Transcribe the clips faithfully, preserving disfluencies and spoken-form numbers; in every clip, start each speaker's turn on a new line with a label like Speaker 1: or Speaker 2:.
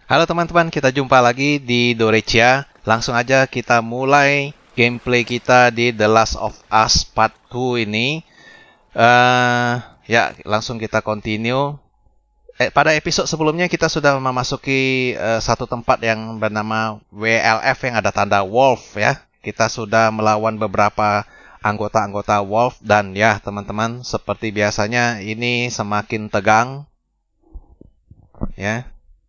Speaker 1: Halo teman-teman, kita jumpa lagi di Dorecia. Langsung aja kita mulai gameplay kita di The Last of Us Part dua ini. Uh, ya, langsung kita continue. Eh, pada episode sebelumnya kita sudah memasuki uh, satu tempat yang bernama W L F yang ada tanda Wolf ya. Kita sudah melawan beberapa anggota-anggota Wolf dan ya teman-teman, seperti biasanya ini semakin tegang ya.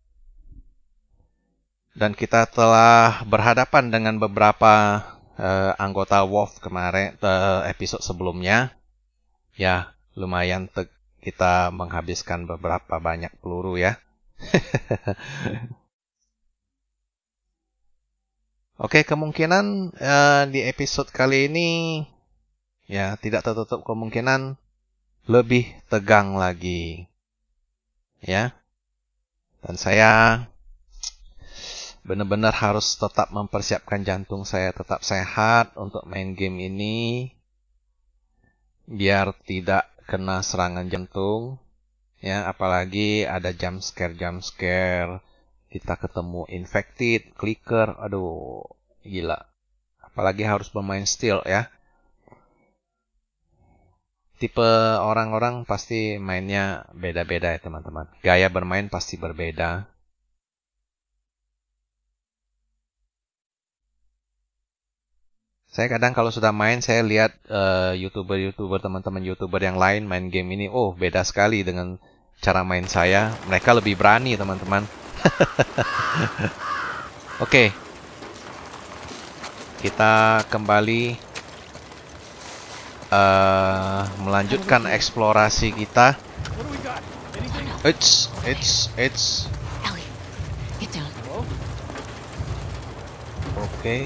Speaker 1: Dan kita telah berhadapan dengan beberapa uh, anggota Wolf kemarin uh, episode sebelumnya. Ya, lumayan te- kita menghabiskan beberapa banyak peluru ya. Oke, kemungkinan uh, di episode kali ini ya tidak tertutup kemungkinan lebih tegang lagi. Ya. Dan saya benar-benar harus tetap mempersiapkan jantung saya tetap sehat untuk main game ini. Biar tidak kena serangan jantung. Ya, apalagi ada jump scare jump scare. Kita ketemu infected, clicker, aduh, gila. Apalagi harus bermain stealth ya. Tipe orang-orang pasti mainnya beda-beda ya teman-teman. Gaya bermain pasti berbeda. Saya kadang kalau sudah main, saya lihat uh, YouTuber-YouTuber, teman-teman YouTuber yang lain main game ini. Oh, beda sekali dengan cara main saya. Mereka lebih berani, teman-teman. Oke. Okay. Kita kembali uh, melanjutkan eksplorasi kita. It's, it's, it's. Oke. Okay.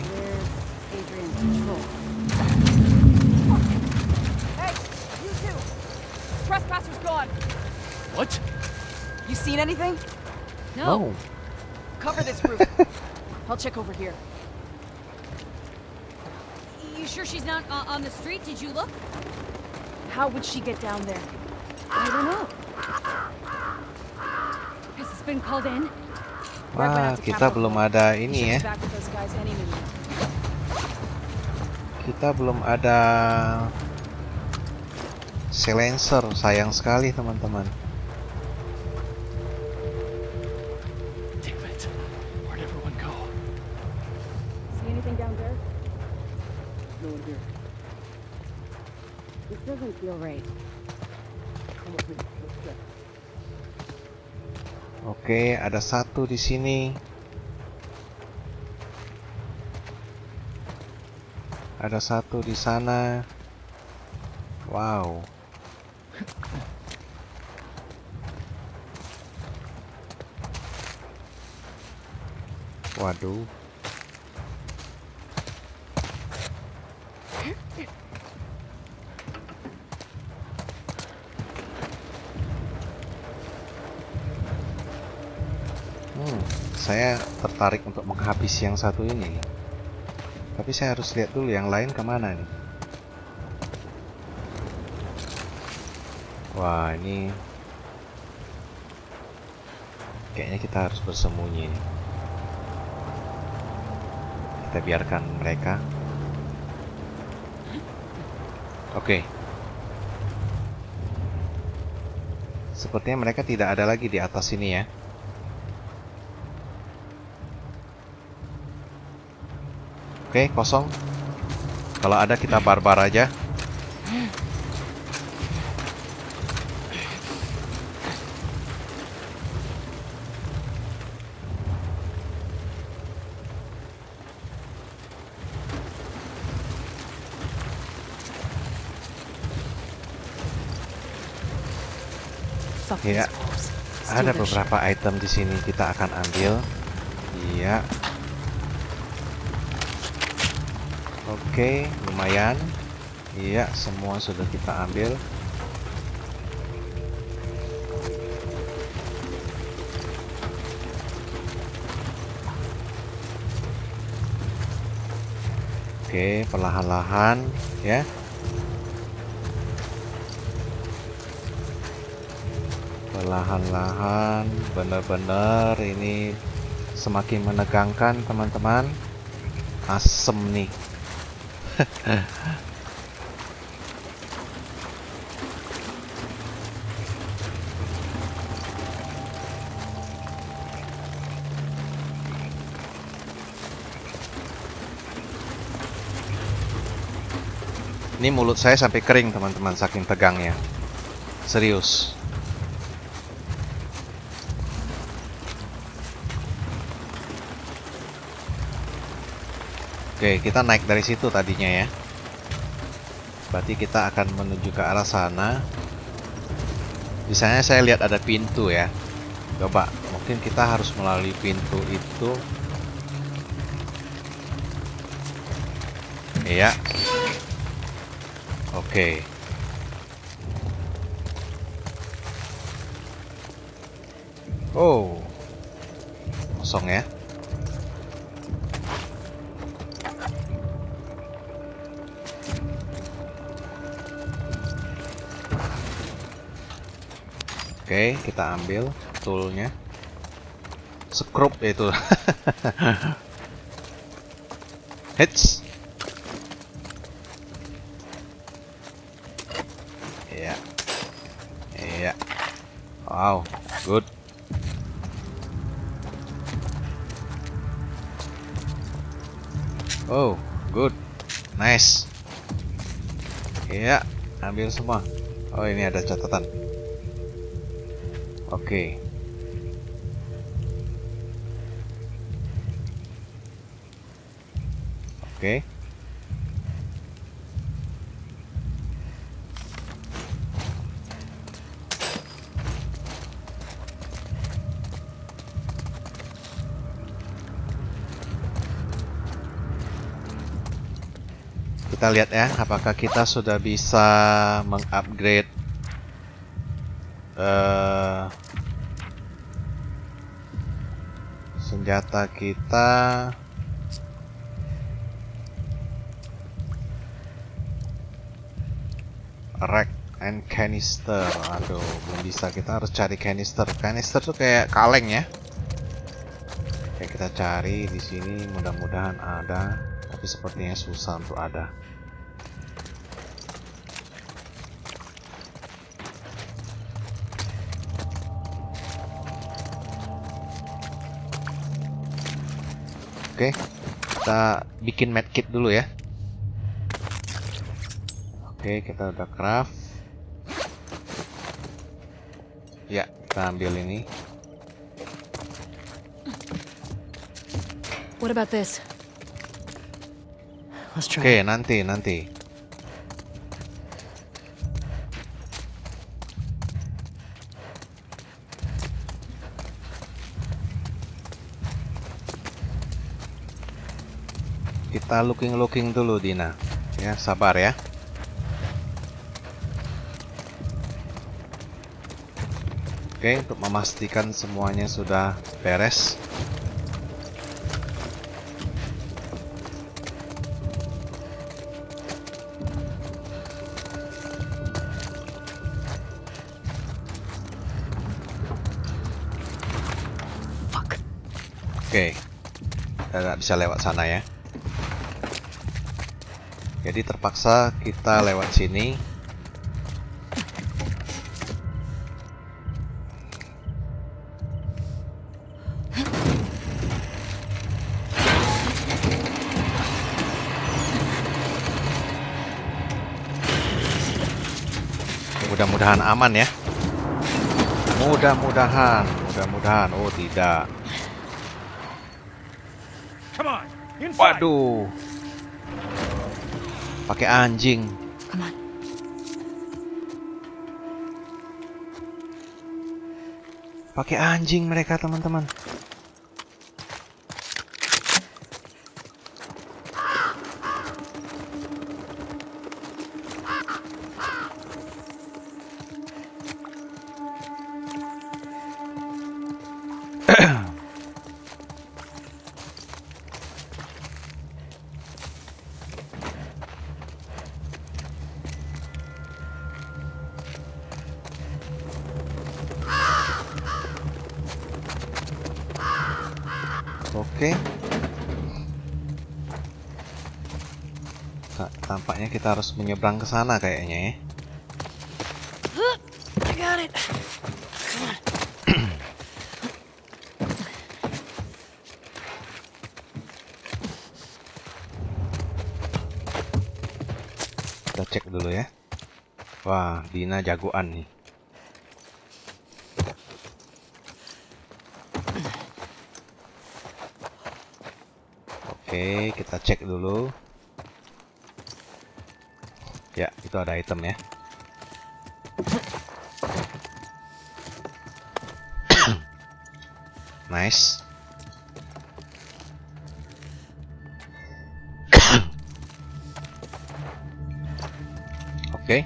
Speaker 2: Hey, you two! Trespasser's gone!
Speaker 3: What?
Speaker 2: You seen anything?
Speaker 1: No.
Speaker 2: Cover this roof. I'll check over here.
Speaker 4: You sure she's not uh, on the street? Did you look?
Speaker 2: How would she get down there?
Speaker 4: I don't know. Has this been called in?
Speaker 1: Wah, kita belum ada ini ya. Kita belum ada silencer, sayang sekali teman-teman.
Speaker 3: Damn it. Where'd everyone go?
Speaker 2: See anything down there? No one here.
Speaker 4: This doesn't feel right.
Speaker 2: Come with me. Let's check.
Speaker 1: Oke, ada satu di sini. Ada satu di sana. Wow. Waduh. Hmm, saya tertarik untuk menghabisi yang satu ini. Tapi saya harus lihat dulu yang lain kemana nih. Wah, ini kayaknya kita harus bersembunyi. Kita biarkan mereka. Oke. Sepertinya mereka tidak ada lagi di atas sini ya. Oke, kosong. Kalau ada kita barbar aja. Ya, ada beberapa item di sini kita akan ambil. Iya. Oke, lumayan. Iya, semua sudah kita ambil. Oke, perlahan-lahan ya. perlahan-lahan, benar-benar ini semakin menegangkan teman-teman. Asem nih. Ini mulut saya sampai kering teman-teman, saking tegangnya. Serius. Oke, kita naik dari situ tadinya ya. Berarti kita akan menuju ke arah sana. Di sana saya lihat ada pintu ya. Coba, mungkin kita harus melalui pintu itu. Iya. Oke. Oh. Kosong ya. Oke, kita ambil toolnya. Scrub itu. Hits. Iya. Iya. Wow, good. Oh, good. Nice. Iya, ambil semua. Oh, ini ada catatan. Oke. Oke. Kita lihat ya, apakah kita sudah bisa mengupgrade uh, senjata kita. Rack and canister. Aduh, belum bisa. Kita harus cari canister. Canister tuh kayak kaleng ya. Oke, kita cari di sini. Mudah-mudahan ada, tapi sepertinya susah untuk ada. Oke, kita bikin medkit dulu ya. Oke, kita udah craft. Ya, kita ambil ini.
Speaker 4: What about this? Let's try.
Speaker 1: Oke, nanti, nanti. Kita looking-looking dulu, Dina. Ya, sabar ya. Oke, untuk memastikan semuanya sudah beres.
Speaker 4: Fuck.
Speaker 1: Oke, kita nggak bisa lewat sana ya. Jadi terpaksa kita lewat sini. Mudah-mudahan aman ya. Mudah-mudahan, mudah-mudahan. Oh tidak. Waduh. Pakai anjing.
Speaker 4: Come on.
Speaker 1: Pakai anjing mereka, teman-teman. Oke. Nah, tampaknya kita harus menyeberang ke sana kayaknya ya.
Speaker 4: I got it.
Speaker 1: Kita cek dulu ya. Wah, Dina jagoan nih. Oke, kita cek dulu. Ya, itu ada item ya. Nice. Oke.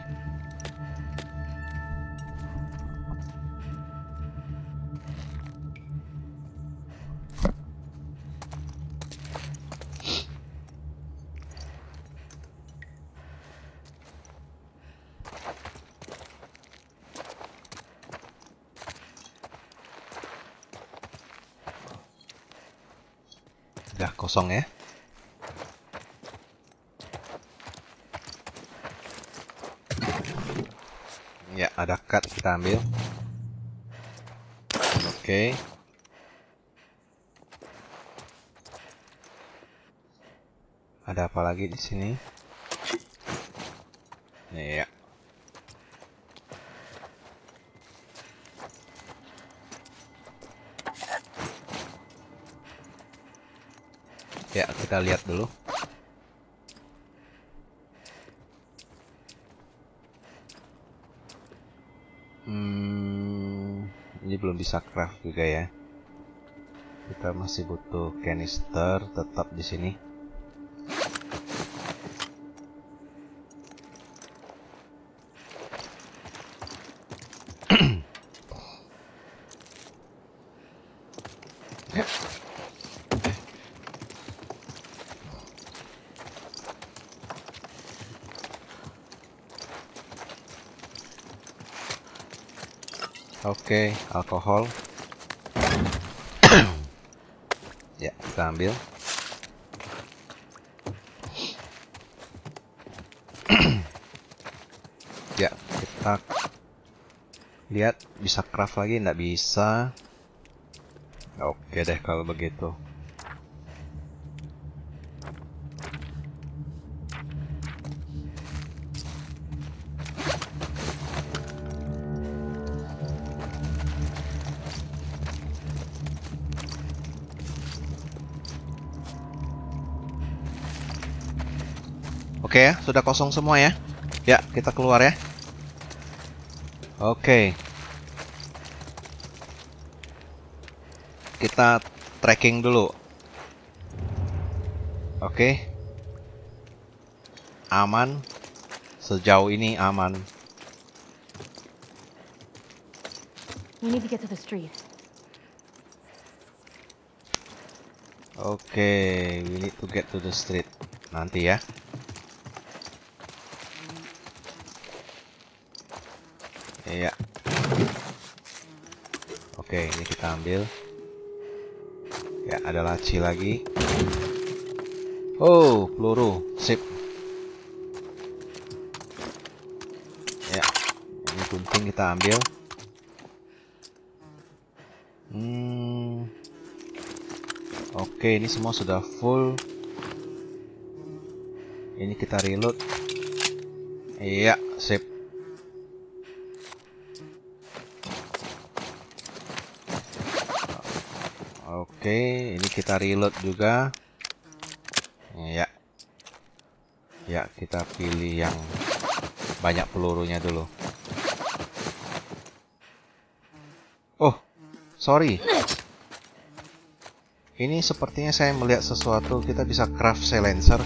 Speaker 1: Udah kosong ya. Ya, ada cut, kita ambil. Oke. Ada apa lagi di sini? Ya. Ya, kita lihat dulu. Hmm, ini belum bisa craft juga ya. Kita masih butuh canister tetap di sini. Oke, alkohol. Ya, kita ambil. Ya, kita lihat bisa craft lagi, nggak bisa. Oke deh kalau begitu. Oke ya, sudah kosong semua ya. Ya, kita keluar ya. Oke. Kita tracking dulu. Oke. Aman. Sejauh ini aman.
Speaker 2: We need to get to the street.
Speaker 1: Oke, we need to get to the street. Nanti ya. Iya. Oke, ini kita ambil. Ya, ada laci lagi. Oh, peluru. Sip. Ya, ini gunting kita ambil. Hmm. Oke, ini semua sudah full. Ini kita reload. Iya, sip. Oke, ini kita reload juga. Ya. Ya, kita pilih yang banyak pelurunya dulu. Oh, sorry. Ini sepertinya saya melihat sesuatu. Kita bisa craft silencer.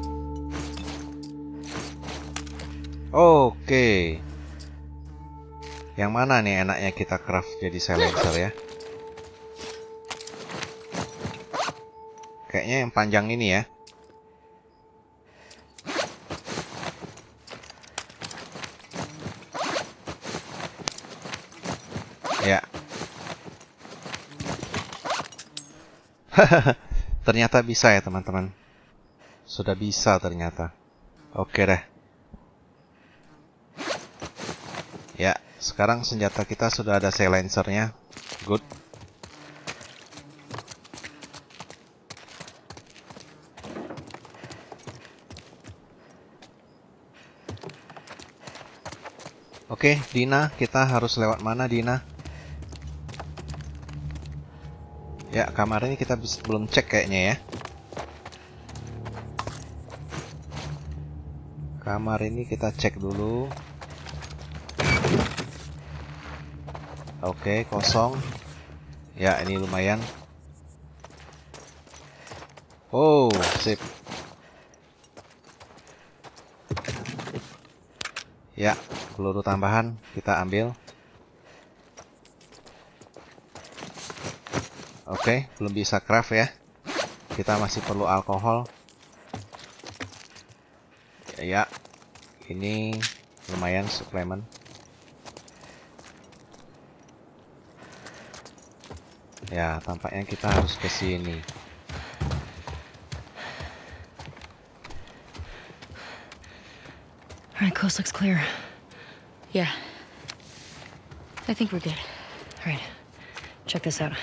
Speaker 1: Oke. Yang mana nih enaknya kita craft jadi silencer ya? Kayaknya yang panjang ini ya. Ya. Ternyata bisa ya teman-teman. Sudah bisa ternyata. Oke deh. Ya, sekarang senjata kita sudah ada silencernya. Good. Oke, Dina, kita harus lewat mana, Dina? Ya, kamar ini kita bis- belum cek kayaknya ya. Kamar ini kita cek dulu. Oke, kosong. Ya, ini lumayan. Oh, sip. Ya, peluru tambahan kita ambil. Oke, belum bisa craft ya. Kita masih perlu alkohol. Ya, ini lumayan suplemen. Ya, tampaknya kita harus ke sini.
Speaker 2: All right, coast looks clear.
Speaker 4: Yeah. I think we're good.
Speaker 2: All right, check this out.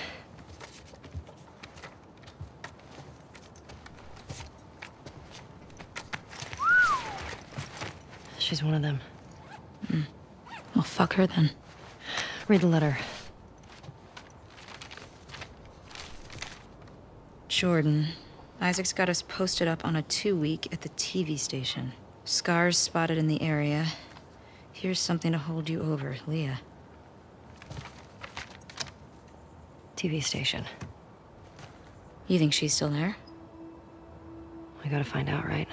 Speaker 2: She's one of them.
Speaker 4: Mm. Well, fuck her then.
Speaker 2: Read the letter.
Speaker 5: Jordan. Isaac's got us posted up on a two-week at the T V station. Scars spotted in the area. Here's something to hold you over, Leah.
Speaker 2: T V station.
Speaker 5: You think she's still there?
Speaker 2: We gotta find out, right?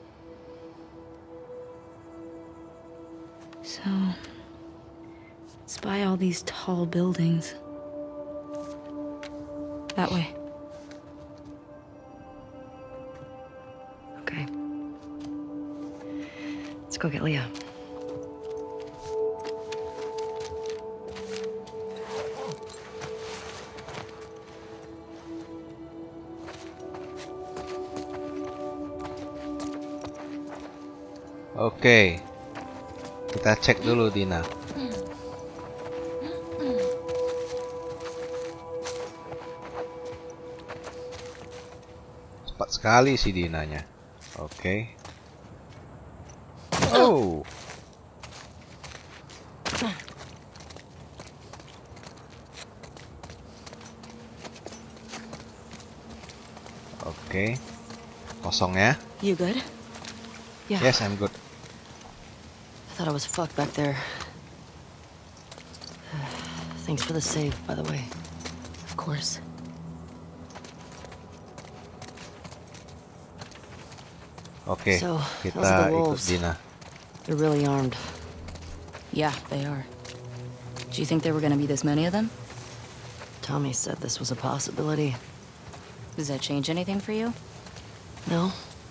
Speaker 5: So... spy all these tall buildings. That way.
Speaker 2: Okay. Let's go get Leah.
Speaker 1: Oke. Kita cek dulu, Dina. Cepat sekali si Dinanya. Oke. Oh. Oke. Kosong ya.
Speaker 5: You good?
Speaker 2: Yeah.
Speaker 1: Yes, I'm good.
Speaker 2: I thought I was fucked back there. Thanks for the save, by the way.
Speaker 5: Of course.
Speaker 1: Oke,
Speaker 2: So,
Speaker 1: kita
Speaker 2: those are the
Speaker 1: ikut
Speaker 2: wolves.
Speaker 1: Dina.
Speaker 2: They're really armed.
Speaker 5: Yeah, they are. Do you think there were gonna be this many of them?
Speaker 2: Tommy said this was a possibility.
Speaker 5: Does that change anything for you?
Speaker 2: No?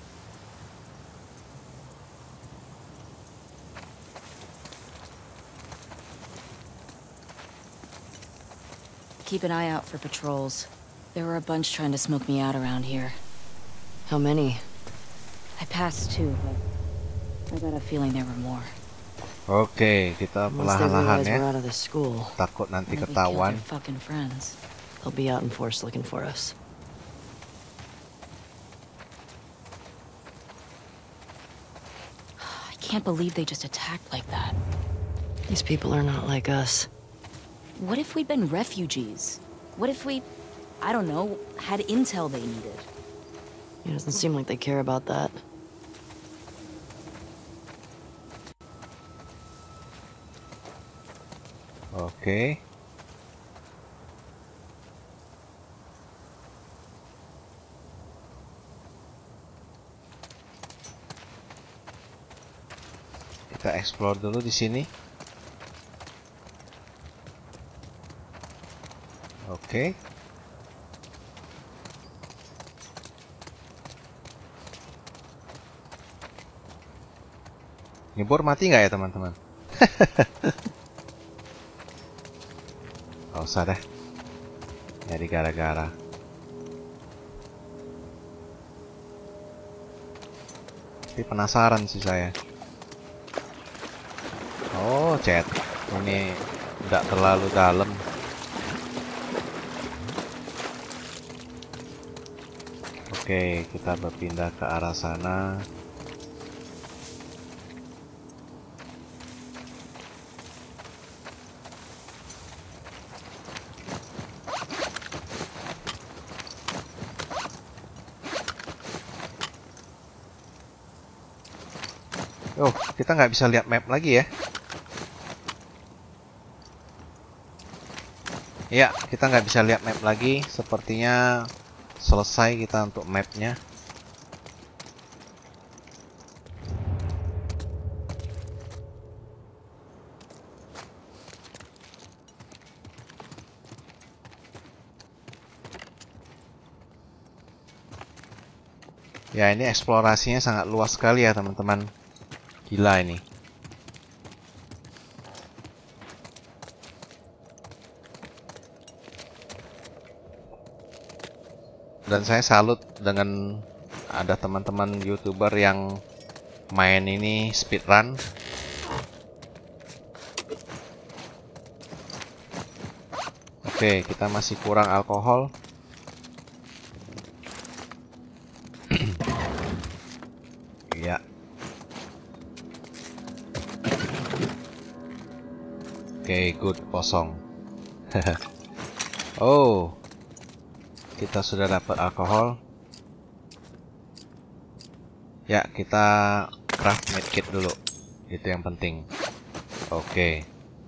Speaker 5: Keep an eye out for patrols. There were a bunch trying to smoke me out around here.
Speaker 2: How many?
Speaker 5: I passed two, but I got a feeling there were more.
Speaker 1: Oke, kita
Speaker 2: Once they
Speaker 1: perlahan-lahan
Speaker 2: realize
Speaker 1: ya.
Speaker 2: we're out of the school,
Speaker 1: Takut nanti
Speaker 5: Maybe killed
Speaker 1: ketahuan.
Speaker 5: their fucking friends.
Speaker 2: they'll be out in force looking for us.
Speaker 5: I can't believe they just attacked like that.
Speaker 2: These people are not like us.
Speaker 5: What if we'd been refugees? What if we, I don't know, had intel they needed?
Speaker 2: It doesn't seem like they care about that.
Speaker 1: Oke. Kita explore dulu di sini. Oke. Nyebor mati nggak ya teman-teman? Gak usah deh. Jadi gara-gara. Tapi penasaran sih saya. Oh, chat. Ini tidak terlalu dalam. Oke, kita berpindah ke arah sana. Oh, kita nggak bisa lihat map lagi ya? Ya, kita nggak bisa lihat map lagi. Sepertinya selesai kita untuk mapnya. Ya, ini eksplorasinya sangat luas sekali ya teman-teman. Gila ini. Dan saya salut dengan ada teman-teman YouTuber yang main ini speedrun. Oke, kita masih kurang alkohol. Ya. Oke, good, kosong. Oh, kita sudah dapat alkohol. Ya, kita craft medkit dulu. Itu yang penting. Oke.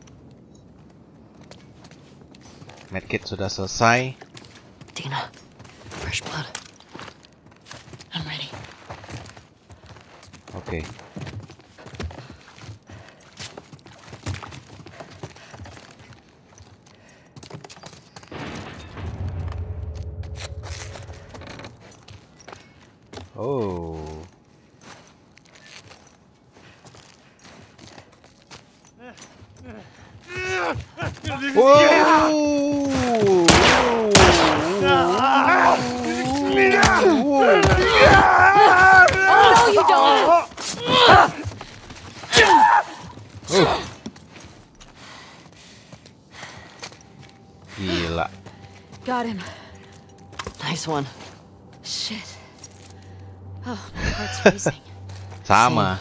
Speaker 1: Medkit sudah selesai.
Speaker 4: Dina, fresh blood. I'm ready.
Speaker 1: Oke. Oh.
Speaker 2: No, you don't!
Speaker 1: Uh. Gila.
Speaker 2: Got him.
Speaker 4: Nice one.
Speaker 2: Shit. Oh, my heart's racing.
Speaker 1: Sama.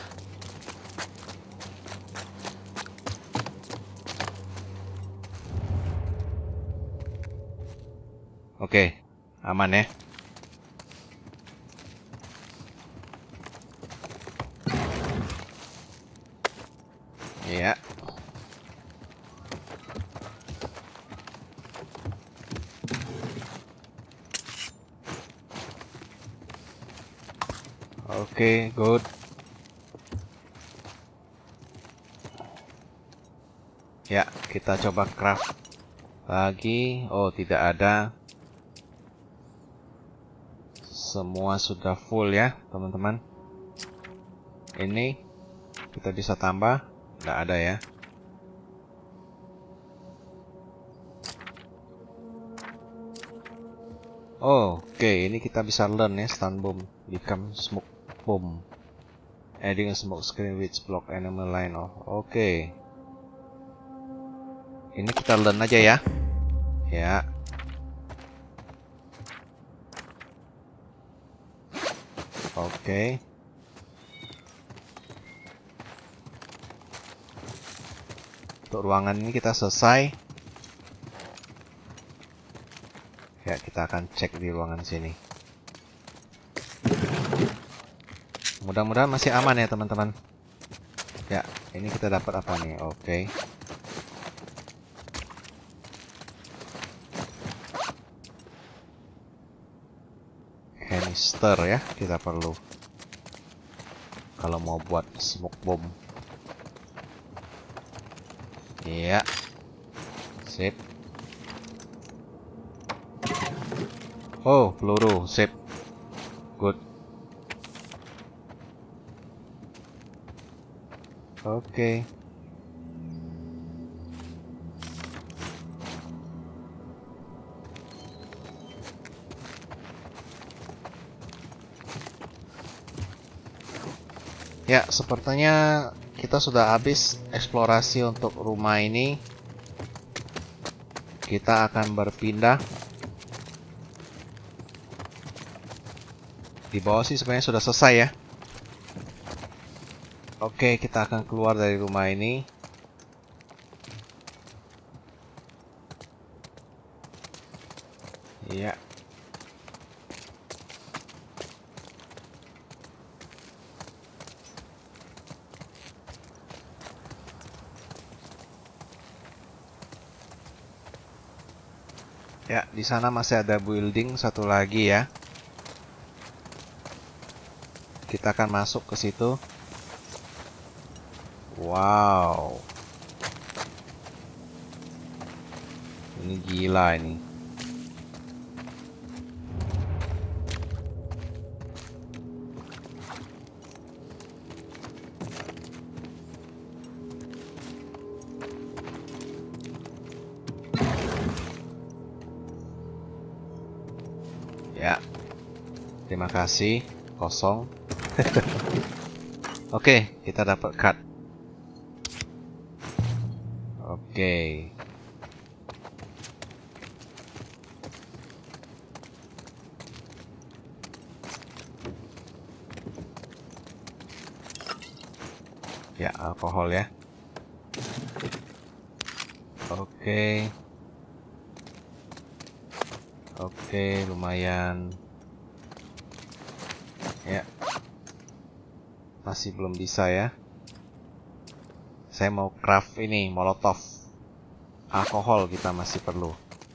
Speaker 1: Oke, aman ya. Iya. Oke, good. Ya, kita coba craft lagi. Oh, tidak ada. Semua sudah full ya, teman-teman. Ini kita bisa tambah. Tidak ada ya. Oh, oke. Okay. Ini kita bisa learn ya. Stun bomb become smoke bomb. Adding a smoke screen which block enemy line off. Oke. Okay. Ini kita learn aja ya. Ya. Oke. Okay. Untuk ruangan ini kita selesai. Ya, kita akan cek di ruangan sini. Mudah-mudahan masih aman ya, teman-teman. Ya, ini kita dapat apa nih? Oke. Okay. Canister ya, kita perlu. Kalau mau buat smoke bomb. Iya. Sip. Oh, peluru. Sip. Good. Oke. Okay. Ya, sepertinya kita sudah habis eksplorasi untuk rumah ini. Kita akan berpindah. Di bawah sih sebenarnya sudah selesai ya. Oke, kita akan keluar dari rumah ini. Iya. Ya, di sana masih ada building satu lagi ya. Kita akan masuk ke situ. Wow. Ini gila ini. Ya. Terima kasih. Kosong. Oke, kita dapat card. Oke. Ya, alkohol ya. Oke. Oke, lumayan. Ya. Masih belum bisa ya. Saya mau craft ini, molotov. Alkohol kita masih perlu.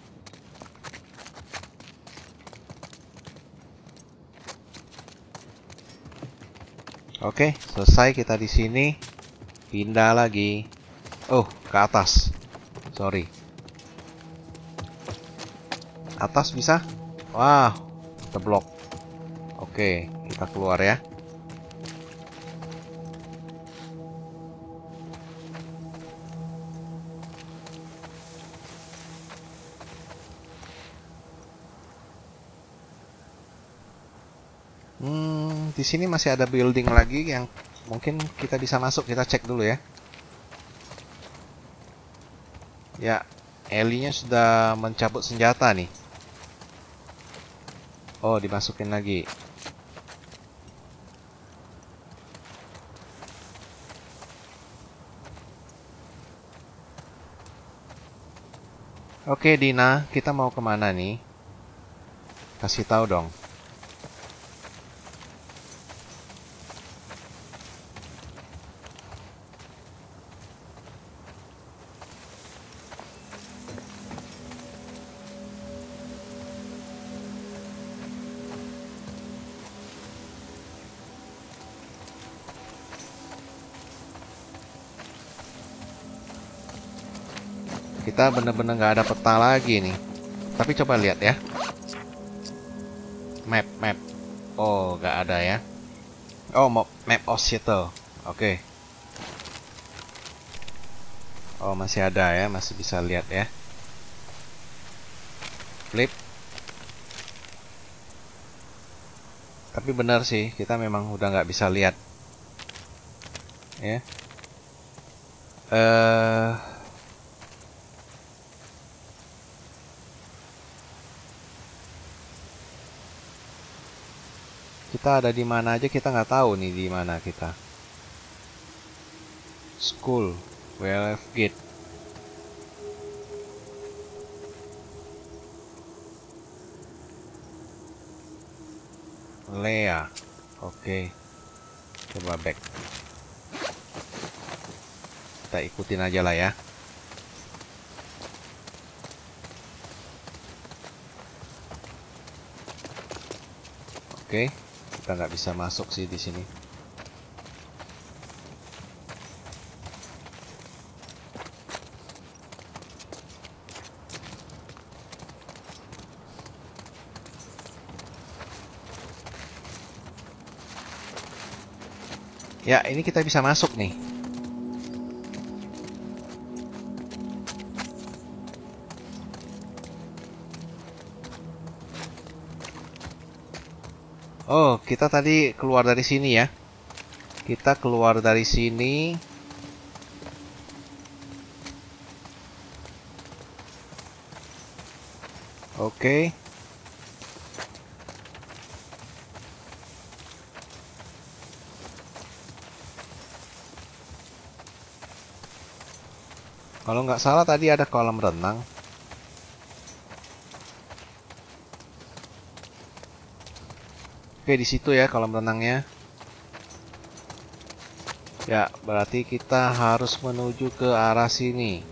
Speaker 1: Oke, selesai kita di sini. Pindah lagi. Oh, ke atas. Sorry. Atas bisa? Wah, terblok. Oke, kita keluar ya. Hmm, di sini masih ada building lagi yang mungkin kita bisa masuk. Kita cek dulu ya. Ya, Ellie-nya sudah mencabut senjata nih. Oh, dimasukin lagi. Oke, Dina, kita mau kemana nih? Kasih tahu dong. Kita bener-bener nggak ada peta lagi nih. Tapi coba lihat ya. Map, map. Oh, nggak ada ya. Oh, map of Seattle. Oke. Oh, masih ada ya. Masih bisa lihat ya. Flip. Tapi benar sih, kita memang udah nggak bisa lihat. Ya. Eh... Uh, Kita ada di mana aja, kita nggak tahu nih di mana kita. School, W L F Gate. Lea. Oke. Coba back. Kita ikutin aja lah ya. Oke. Kita nggak bisa masuk sih di sini. Ya, ini kita bisa masuk nih. Oh, kita tadi keluar dari sini ya. Kita keluar dari sini. Oke. Kalau nggak salah tadi ada kolam renang. Oke, di situ ya kolam renangnya. Ya, berarti kita harus menuju ke arah sini.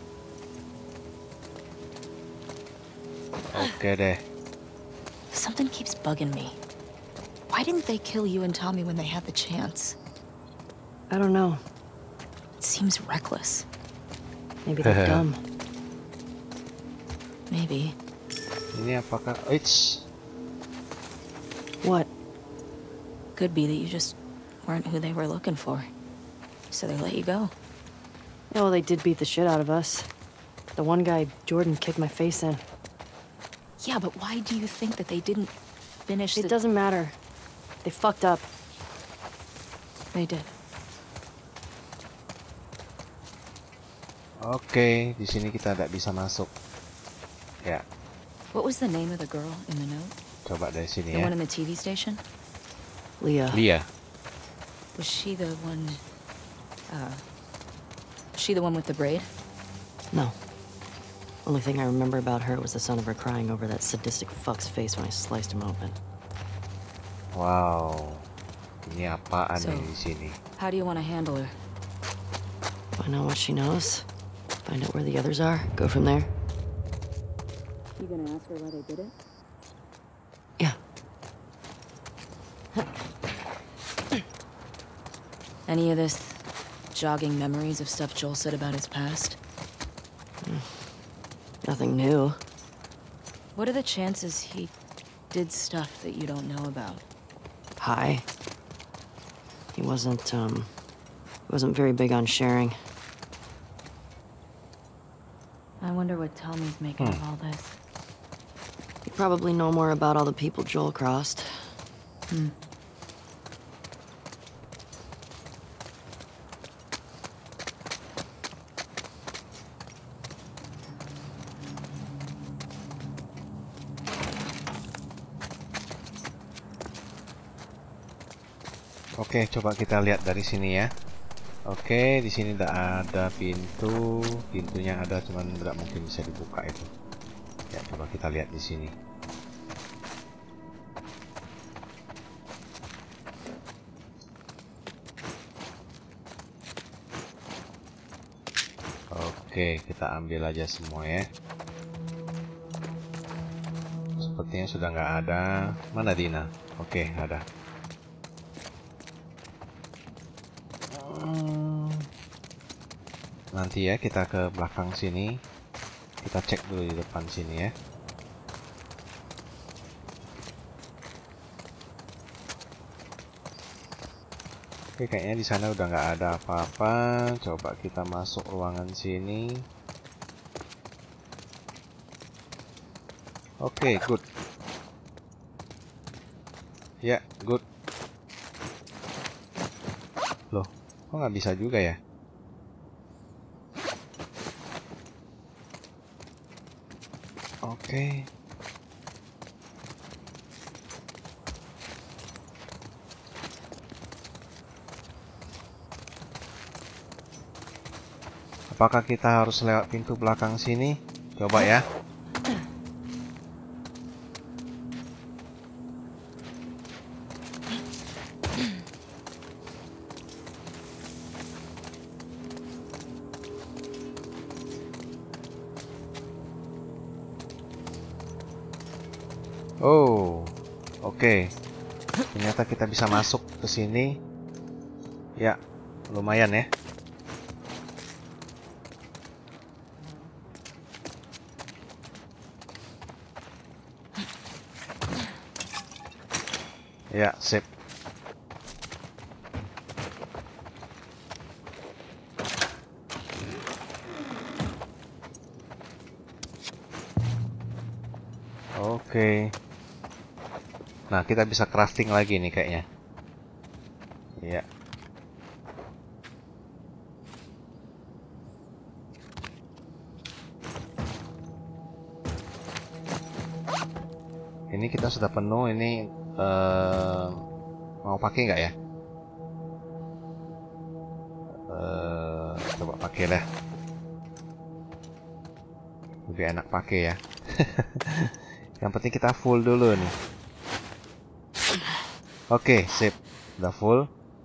Speaker 1: Oke deh.
Speaker 4: Something keeps bugging me. Why didn't they kill you and Tommy when they had the chance?
Speaker 2: I don't know.
Speaker 4: It seems reckless.
Speaker 2: Maybe they're dumb.
Speaker 4: Maybe.
Speaker 1: Ini apakah it's
Speaker 2: What?
Speaker 4: Could be that you just weren't who they were looking for. So they let you go.
Speaker 2: Yeah, well, they did beat the shit out of us. The one guy, Jordan, kicked my face in.
Speaker 4: Yeah, but why do you think that they didn't finish
Speaker 2: It
Speaker 4: the...
Speaker 2: doesn't matter. They fucked up.
Speaker 4: They did.
Speaker 1: Oke, di sini kita tidak bisa masuk. Ya,
Speaker 4: What was the name of the girl in the note?
Speaker 1: coba dari sini
Speaker 4: The
Speaker 1: ya.
Speaker 4: one in the T V station?
Speaker 2: Leah.
Speaker 1: Lia.
Speaker 4: Was she the one... Uh... She the one with the braid?
Speaker 2: No. Only thing I remember about her was the sound of her crying over that sadistic fuck's face when I sliced him open.
Speaker 1: Wow. Ini apaan
Speaker 4: So-
Speaker 1: nih di sini?
Speaker 4: How do you want to handle her?
Speaker 2: Find out what she knows. Find out where the others are. Go from there.
Speaker 5: You gonna ask her why they did it?
Speaker 2: Yeah.
Speaker 4: Any of this jogging memories of stuff Joel said about his past?
Speaker 2: Nothing new.
Speaker 4: What are the chances he did stuff that you don't know about?
Speaker 2: Hi. He wasn't, um... He wasn't very big on sharing.
Speaker 4: I wonder what Tommy's making of all this.
Speaker 2: You probably know more about all the people Joel crossed.
Speaker 4: Hmm.
Speaker 1: Oke, coba kita lihat dari sini ya. Oke, di sini tidak ada pintu. Pintunya ada, cuman tidak mungkin bisa dibuka itu. Ya, coba kita lihat di sini. Oke, kita ambil aja semua ya. Sepertinya sudah nggak ada. Mana Dina? Oke, ada. Hmm, Nanti ya kita ke belakang sini. Kita cek dulu di depan sini ya. Oke, kayaknya di sana udah nggak ada apa-apa. Coba kita masuk ruangan sini. Oke, good. Ya, good. Loh, kok nggak bisa juga ya? Oke. Apakah kita harus lewat pintu belakang sini? Coba ya. Oh, oke. Ternyata kita bisa masuk ke sini. Ya, lumayan ya. Ya, sip. Oke. Nah, kita bisa crafting lagi nih kayaknya. Ya. Ini kita sudah penuh. Ini uh, mau pakai nggak ya? Uh, coba pakai lah. Lebih enak pakai ya. Yang penting kita full dulu nih. Oke, sip. Udah full.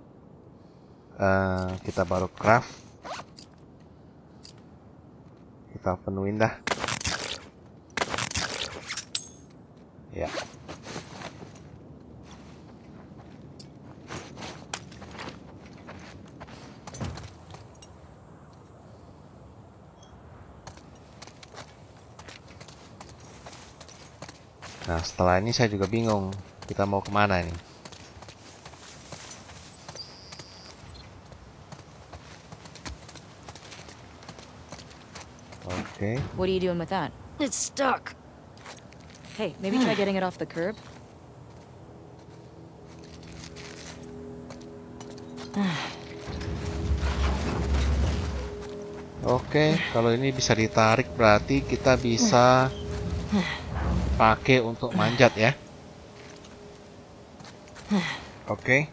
Speaker 1: Uh, kita baru craft. Kita penuhin dah. Ya. Nah, setelah ini saya juga bingung. Kita mau kemana nih? Oke.
Speaker 5: What are you doing with that?
Speaker 2: It's stuck.
Speaker 5: Hey, maybe try getting it off the curb.
Speaker 1: Oke, kalau ini bisa ditarik berarti kita bisa pakai untuk manjat ya. Oke.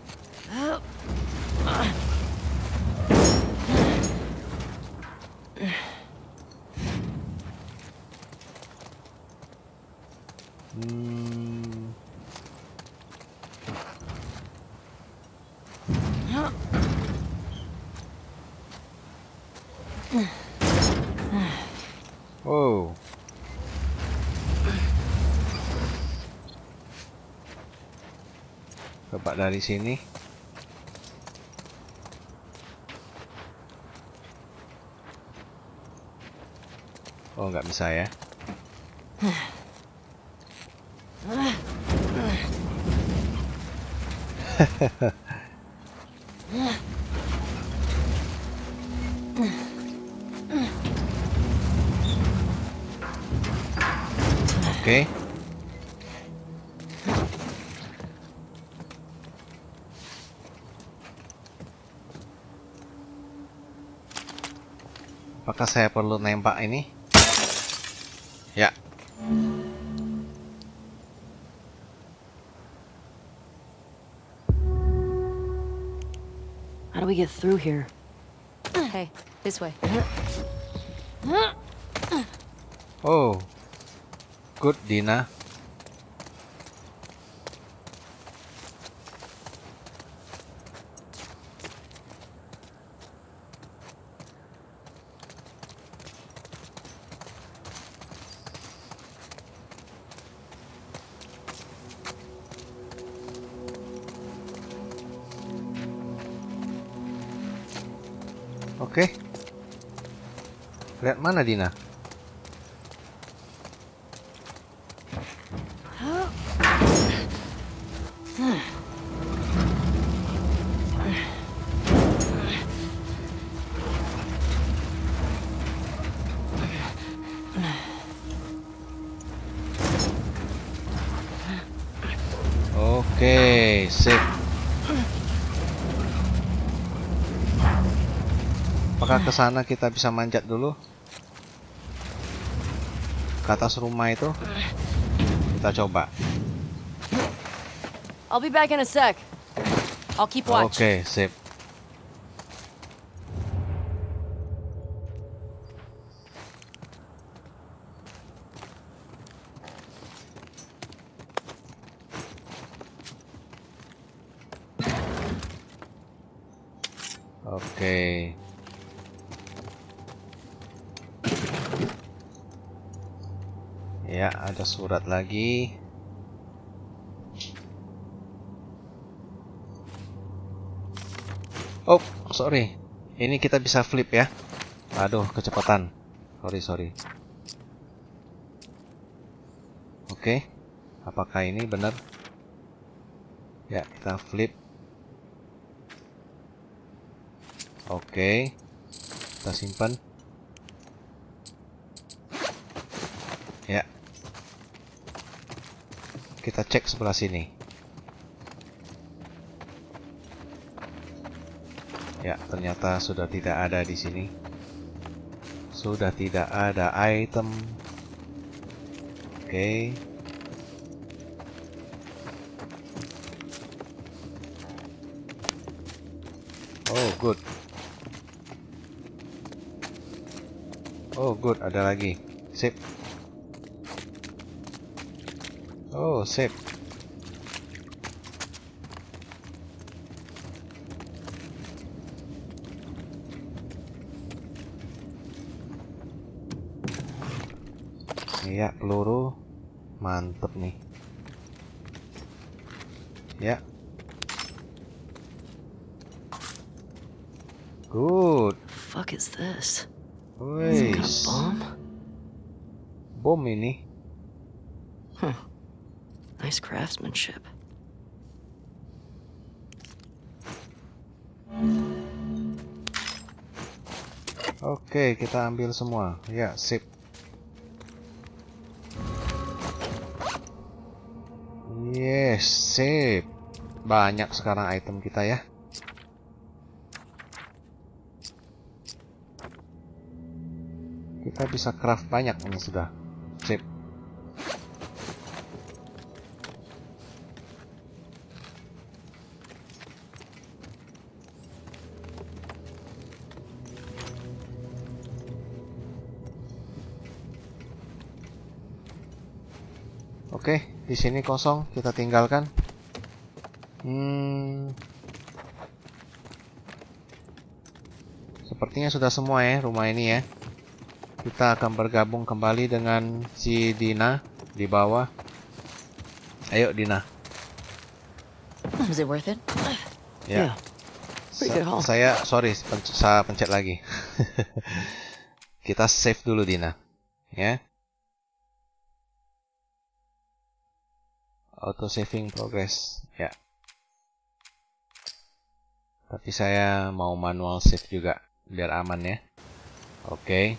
Speaker 1: Hmm. Oh. Coba dari sini. Oh, nggak bisa ya. Oke. Apakah saya perlu nembak ini? Ya.
Speaker 2: How do we get through here?
Speaker 5: Hey, this way.
Speaker 1: Oh. Good, Dina. Oke. Lihat mana Dina? Oke, sip. Apakah ke sana kita bisa manjat dulu? Ke atas rumah itu? Kita coba.
Speaker 2: I'll be back in a sec. I'll keep watch.
Speaker 1: Oke, sip. Oke. Ya, ada surat lagi. Oh, sorry. Ini kita bisa flip ya. Aduh, kecepatan. Sorry, sorry. Oke. Apakah ini benar? Ya, kita flip. Oke. Kita simpan. Ya. Kita cek sebelah sini. Ya, ternyata sudah tidak ada di sini. Sudah tidak ada item. Oke. Oh, good. Oh, good. Ada lagi. Sip. Oh, sip. Iya, peluru. Mantep nih. Ya. Good.
Speaker 2: Fuck is this?
Speaker 1: Wes.
Speaker 2: Bomb?
Speaker 1: Bom ini.
Speaker 2: Huh. Nice craftsmanship.
Speaker 1: Oke, kita ambil semua. Ya, sip. Yes, sip. Banyak sekarang item kita ya. Kita bisa craft banyak ini sudah. Sip. Oke, di sini kosong, kita tinggalkan. Hmm. Sepertinya sudah semua ya rumah ini ya. Kita akan bergabung kembali dengan si Dina di bawah. Ayo Dina.
Speaker 4: Was it worth it?
Speaker 1: Ya.
Speaker 2: Pretty good haul.
Speaker 1: Sa- saya sorry, pen- saya pencet lagi. Kita save dulu Dina, ya. Auto saving progress, ya. Tapi saya mau manual save juga biar aman ya. Oke.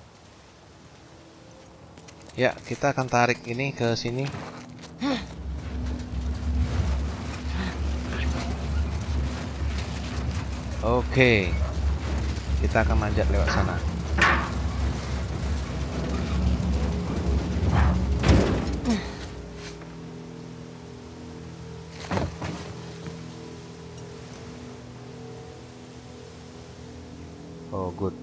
Speaker 1: Ya, kita akan tarik ini ke sini. Oke. Kita akan manjat lewat sana. Oh, good.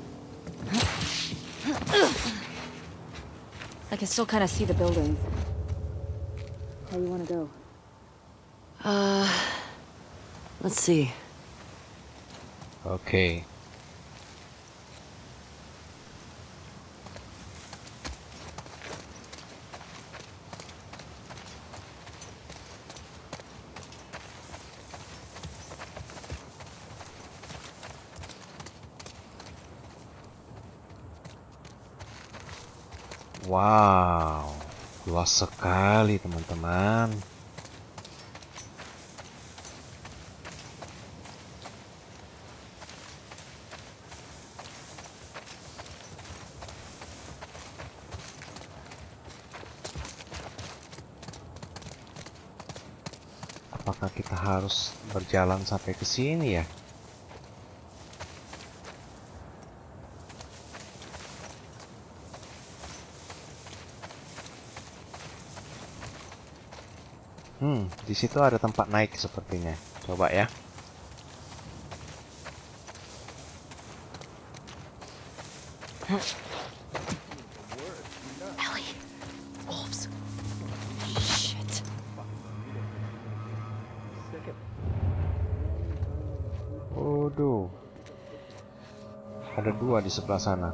Speaker 4: I can still kind of see the buildings. How you want to go?
Speaker 2: Uh, let's see.
Speaker 1: Oke. Wow, luas sekali teman-teman. Apakah kita harus berjalan sampai ke sini ya? Hmm, di situ ada tempat naik sepertinya. Coba ya.
Speaker 4: Ellie. Wolves. Shit.
Speaker 1: Waduh. Ada dua di sebelah sana.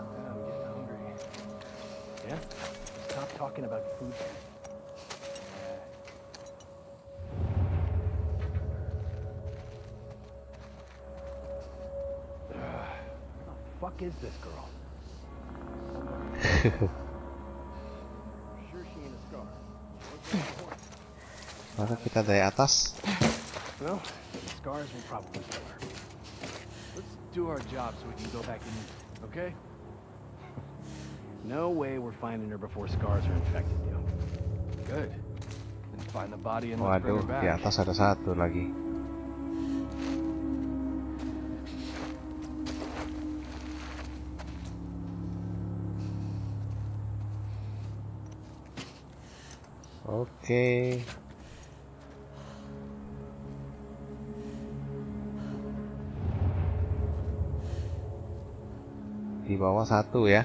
Speaker 3: Yeah? Stop talking about food. Fuck is this girl? Sure she ain't a scar.
Speaker 1: Maka kita dari atas.
Speaker 3: Well, the scars will probably kill her. Let's do our job so we can go back in, okay? No way we're finding her before scars are infected you. Good. Then find the body and let's bring
Speaker 1: Waduh,
Speaker 3: her
Speaker 1: di
Speaker 3: back.
Speaker 1: atas ada satu lagi. Oke. Di bawah satu ya.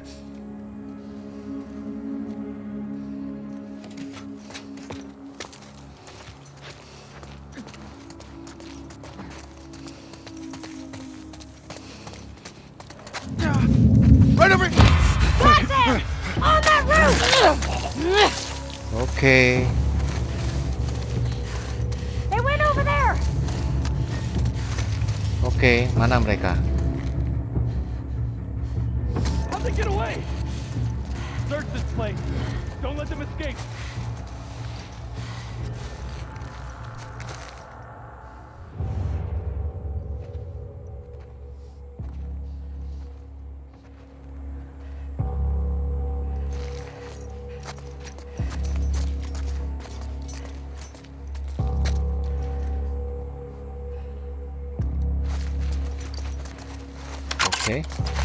Speaker 3: Right over here!
Speaker 4: That's it! On that roof!
Speaker 1: Oke.
Speaker 4: They went over there!
Speaker 1: Oke, mana mereka?
Speaker 3: How'd they get away? Search this place. Don't let them escape.
Speaker 1: Oke.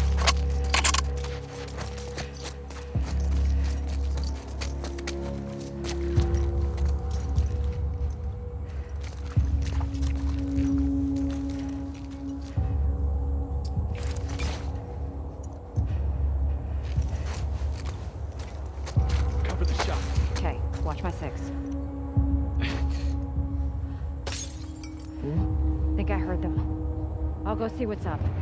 Speaker 3: Cover the shot.
Speaker 6: Okay, watch my six. Think I heard them. I'll go see what's up.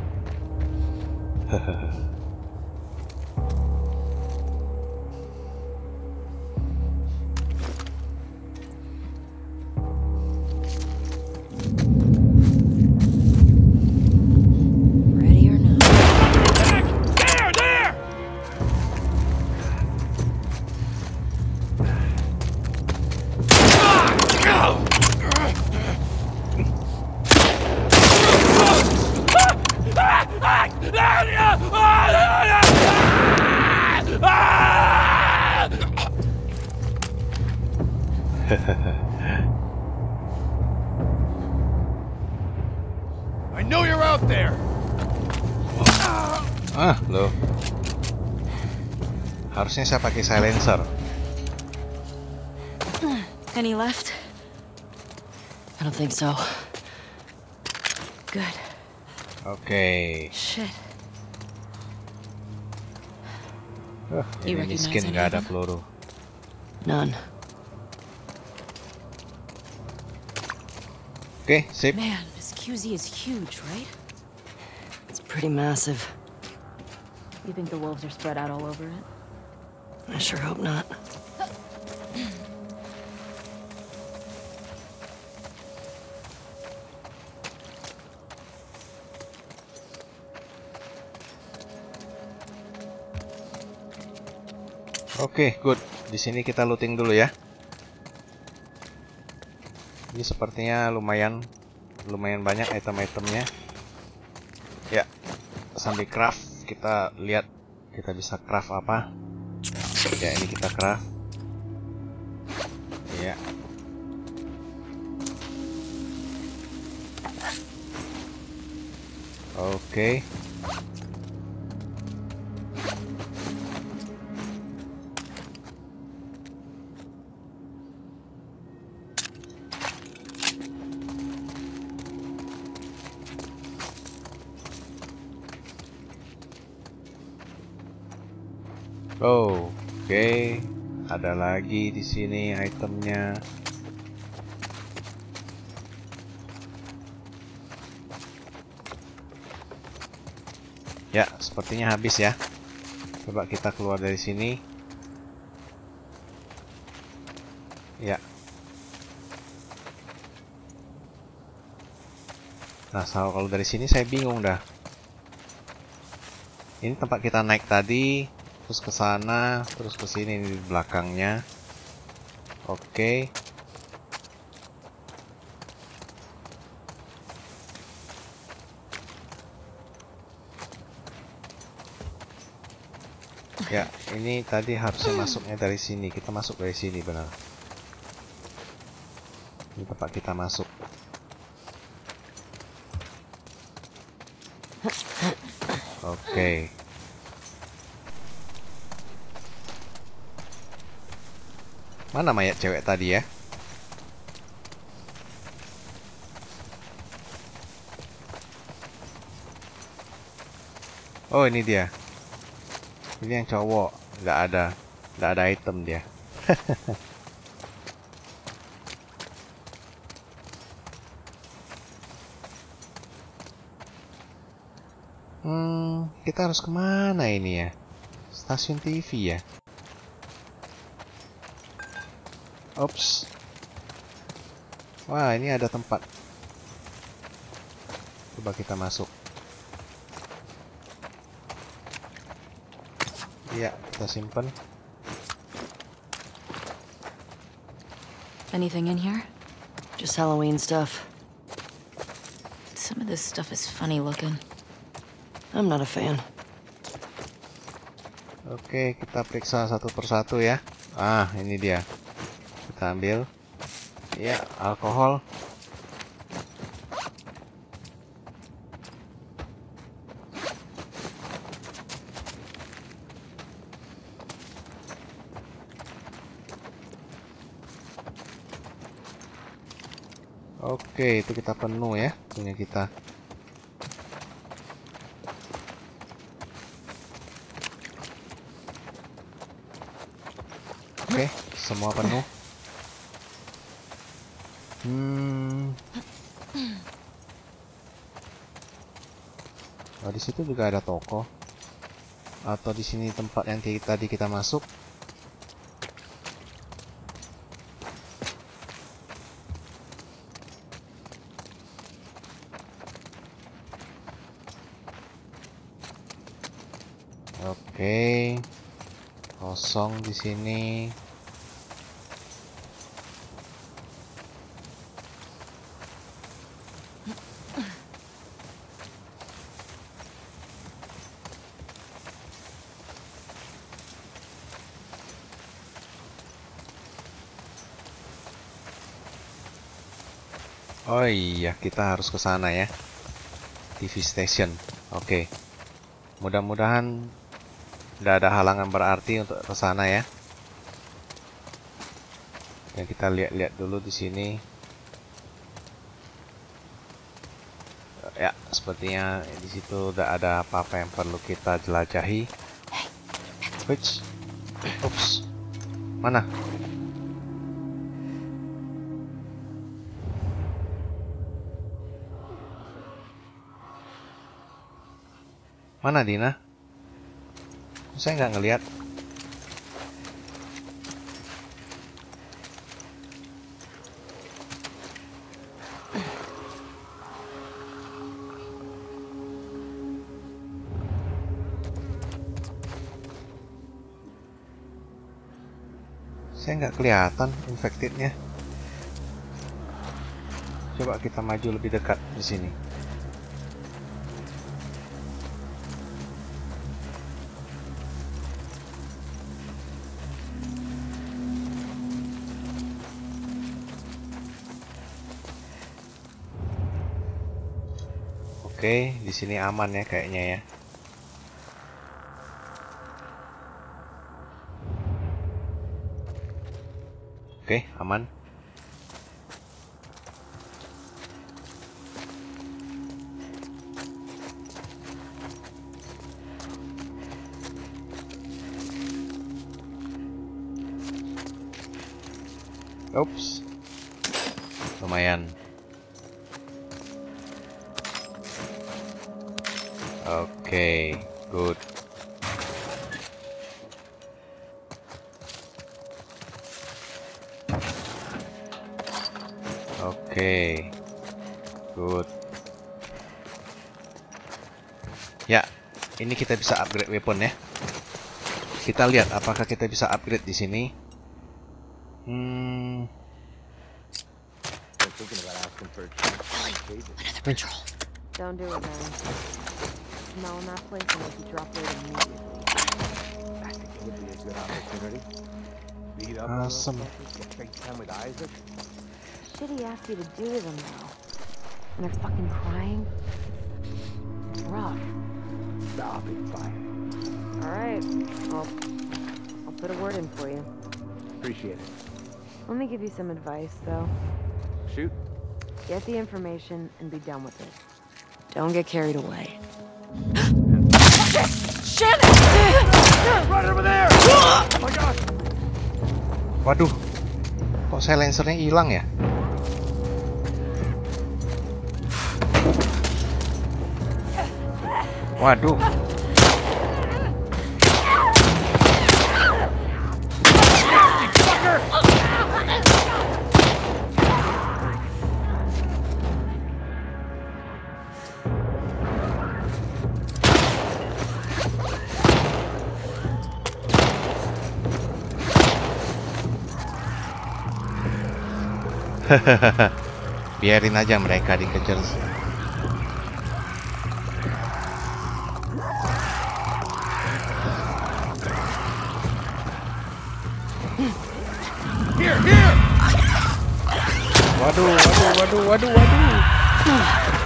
Speaker 2: Ready or not?
Speaker 3: There! There! I know you're out there.
Speaker 1: Ah, loh. Harusnya saya pakai silencer.
Speaker 5: Any left?
Speaker 2: I don't think so.
Speaker 5: Good.
Speaker 1: Oke.
Speaker 5: Shit.
Speaker 1: Uh,
Speaker 5: You
Speaker 1: ini
Speaker 5: recognize
Speaker 1: miskin
Speaker 5: any
Speaker 1: nggak
Speaker 5: of
Speaker 1: ada
Speaker 5: them?
Speaker 1: peluru.
Speaker 2: None.
Speaker 1: Oke, sip.
Speaker 2: Man, this Q Z is huge, right? It's pretty massive.
Speaker 6: You think the wolves are spread out all over it?
Speaker 2: I sure hope not.
Speaker 1: Oke, good. Di sini kita looting dulu ya. Ini sepertinya lumayan lumayan banyak item-itemnya. Ya, sambil craft kita lihat kita bisa craft apa. Ya, ini kita craft. Ya. Oke. Oh, oke. Ada lagi di sini itemnya. Ya, sepertinya habis ya. Coba kita keluar dari sini. Ya. Nah, so, kalau dari sini saya bingung dah. Ini tempat kita naik tadi. Terus ke sana, terus ke sini di belakangnya. Oke. Ya, ini tadi harusnya masuknya dari sini. Kita masuk dari sini, benar. Ini tempat kita masuk. Oke. Mana mayat cewek tadi ya? Oh, ini dia. Ini yang cowok, nggak ada, nggak ada item dia. Hmm, kita harus kemana ini ya? Stasiun T V ya? Ops. Wah, ini ada tempat. Coba kita masuk. Ya, kita simpan.
Speaker 2: Anything in here? Just Halloween stuff.
Speaker 4: Some of this stuff is funny looking.
Speaker 2: I'm not a fan.
Speaker 1: Oke, kita periksa satu persatu ya. Ah, ini dia. Kita ambil. Ya, alkohol. Oke, itu kita penuh ya, punya kita. Oke, semua penuh. Hmm. Oh, di situ juga ada toko. Atau di sini tempat yang tadi kita masuk. Oke, kosong di sini. Oh iya, kita harus ke sana ya. T V station. Oke. Mudah-mudahan tidak ada halangan berarti untuk ke sana ya. Dan kita lihat-lihat dulu di sini. Ya, sepertinya di situ tidak ada apa-apa yang perlu kita jelajahi. Which? Ups. Mana? Mana Dina? Saya nggak ngelihat. Saya nggak kelihatan infectednya. Coba kita maju lebih dekat di sini. Oke, di sini aman ya kayaknya ya. Oke, aman. Oops. Lumayan. Oke, good. Oke, good. Ya, ini kita bisa upgrade weapon ya. Kita lihat apakah kita bisa upgrade di sini. Hmm.
Speaker 4: Ellie, another patrol.
Speaker 6: Don't do it, man. Smell in that place and make you drop weight immediately.
Speaker 3: I think it would be a good opportunity. Beat up on those
Speaker 1: Awesome.
Speaker 3: fuckers, get FaceTime with Isaac.
Speaker 6: Shit he asked you to do to them now. And they're fucking crying. It's rough.
Speaker 3: Nah, I'll be fine.
Speaker 6: Alright. Well, I'll put a word in for you.
Speaker 3: Appreciate it.
Speaker 6: Let me give you some advice, though.
Speaker 3: Shoot.
Speaker 6: Get the information and be done with it.
Speaker 2: Don't get carried away.
Speaker 6: Shannon!
Speaker 1: Waduh, kok silencernya hilang ya? Waduh. Biarin aja mereka dikejar. Waduh, waduh, waduh, waduh, waduh.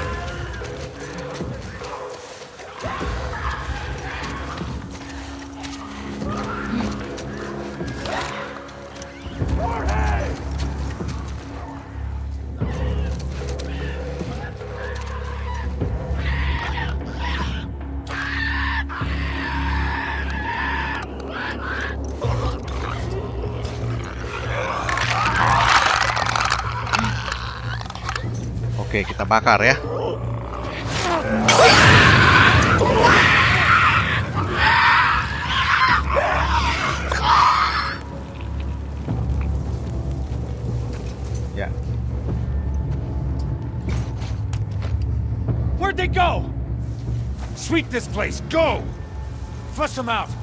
Speaker 1: Oke, kita bakar ya. Ya.
Speaker 7: Where'd they go? Sweep this place. Go. Flush them out.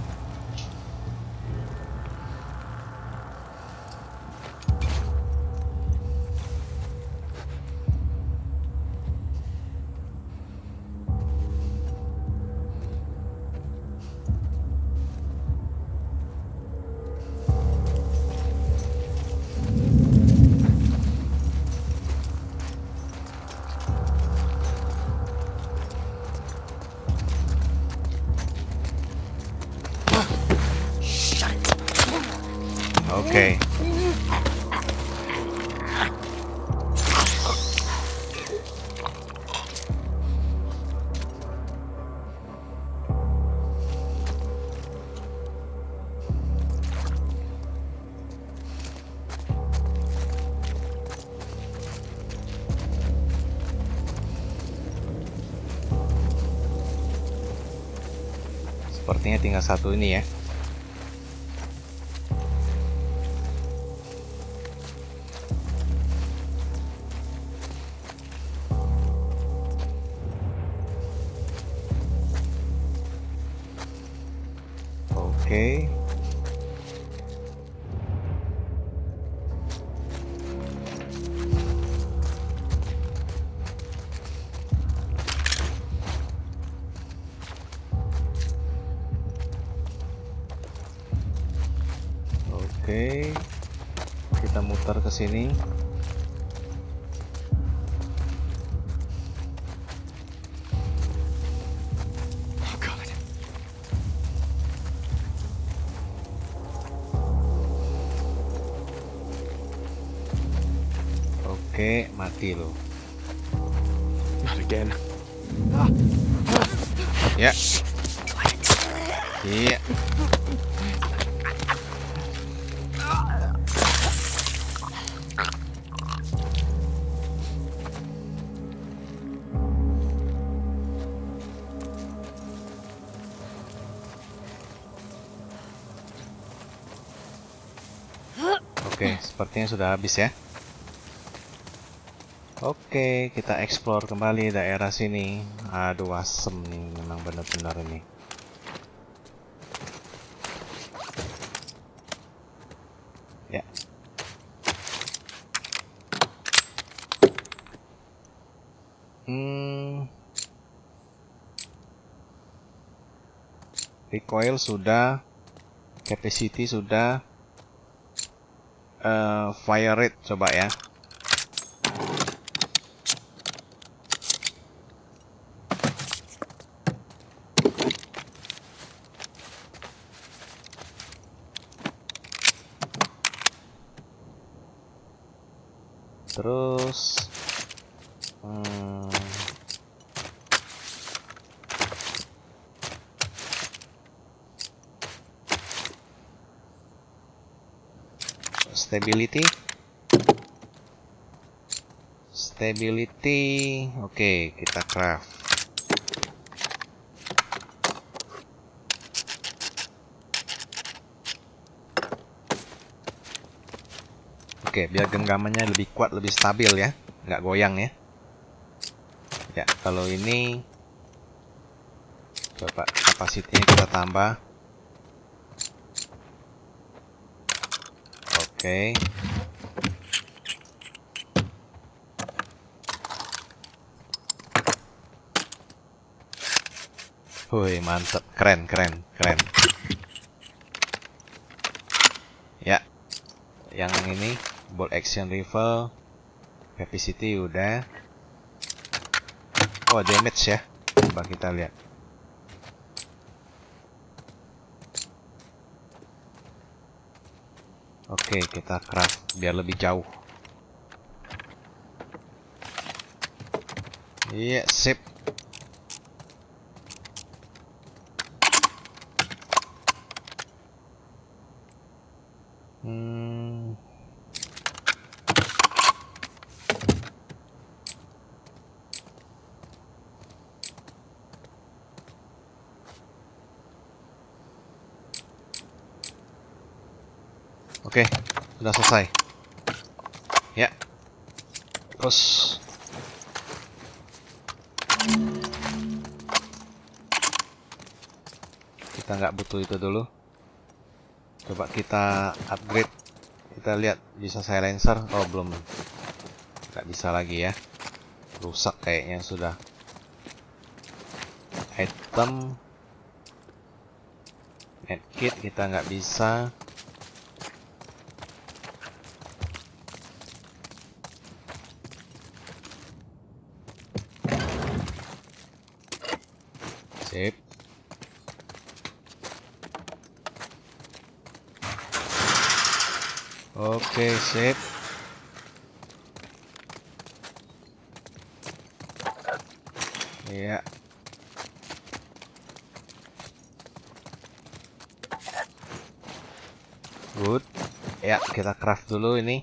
Speaker 1: Oke. Sepertinya tinggal satu ini ya. Oke. Oke. Kita muter ke sini. Oke, mati lo.
Speaker 3: Not again.
Speaker 1: Ya. Iya. Oke, sepertinya sudah habis ya. Oke, kita explore kembali daerah sini. Aduh, asem nih, memang benar-benar ini. Ya. Hmm. Recoil sudah, capacity sudah, uh, fire rate coba ya. Terus hmm, stability. Stability. Oke, kita craft. Oke, biar genggamannya lebih kuat, lebih stabil ya, nggak goyang ya. Ya, kalau ini coba kapasitinya kita tambah. Oke. Wih, mantep, keren, keren, keren. Ya, yang ini bolt action rifle, capacity udah. Oh, damage ya. Coba kita lihat. Oke, kita craft biar lebih jauh. Iya, sip. Hmm. Oke, sudah selesai. Ya. Terus kita nggak butuh itu dulu. Coba kita upgrade. Kita lihat bisa silencer. Oh, belum. Nggak bisa lagi ya. Rusak kayaknya sudah. Item. Medkit kita nggak bisa. Sip. Oke, sip. Iya. Good. Ya, kita craft dulu ini.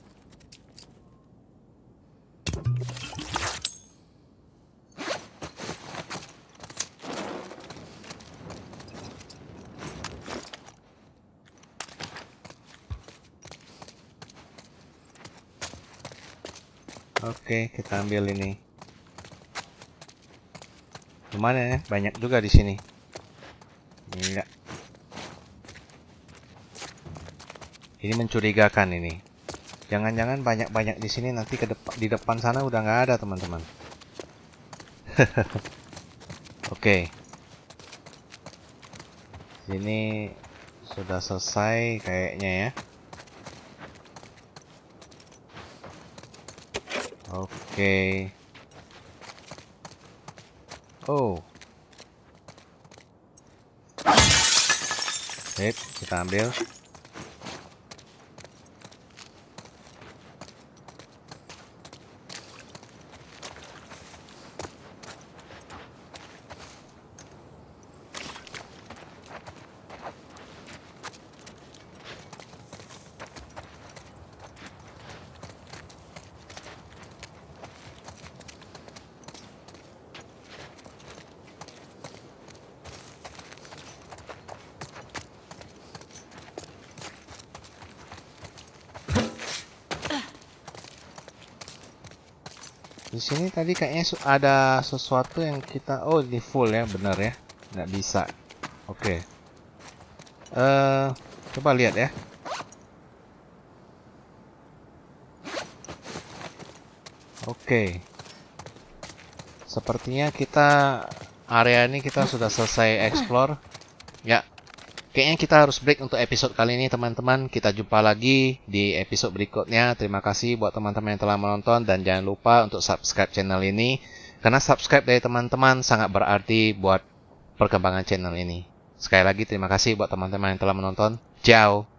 Speaker 1: Oke, kita ambil ini. Lumayan ya, banyak juga di sini. Iya. Ini mencurigakan ini. Jangan-jangan banyak-banyak di sini, nanti ke depan, di depan sana udah nggak ada teman-teman. Oke. Sini sudah selesai kayaknya ya. Oke. Oh. Sip, kita ambil. Di sini tadi kayaknya ada sesuatu yang kita, oh ini full ya, benar ya, nggak bisa. Oke, uh, coba lihat ya. Oke, sepertinya kita area ini kita sudah selesai explore. Ya, kayaknya kita harus break untuk episode kali ini teman-teman. Kita jumpa lagi di episode berikutnya. Terima kasih buat teman-teman yang telah menonton. Dan jangan lupa untuk subscribe channel ini. Karena subscribe dari teman-teman sangat berarti buat perkembangan channel ini. Sekali lagi terima kasih buat teman-teman yang telah menonton. Ciao!